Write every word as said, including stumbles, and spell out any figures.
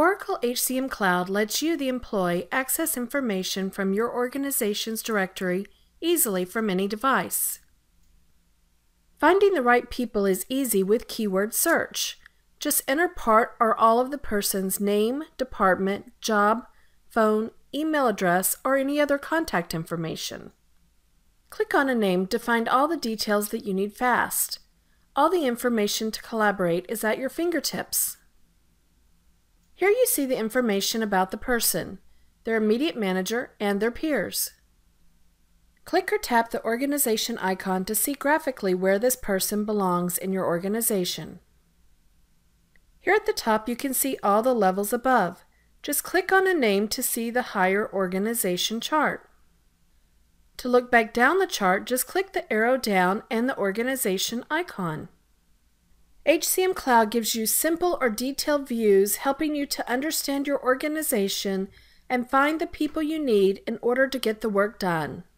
Oracle H C M Cloud lets you, the employee, access information from your organization's directory easily from any device. Finding the right people is easy with keyword search. Just enter part or all of the person's name, department, job, phone, email address, or any other contact information. Click on a name to find all the details that you need fast. All the information to collaborate is at your fingertips. Here you see the information about the person, their immediate manager, and their peers. Click or tap the organization icon to see graphically where this person belongs in your organization. Here at the top you can see all the levels above. Just click on a name to see the higher organization chart. To look back down the chart, just click the arrow down and the organization icon. H C M Cloud gives you simple or detailed views, helping you to understand your organization and find the people you need in order to get the work done.